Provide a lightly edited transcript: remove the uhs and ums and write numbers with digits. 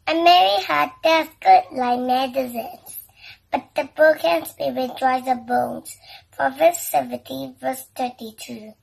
A merry heart does good like medicines, but the broken spirit dries the bones. Proverbs 17 verse 32.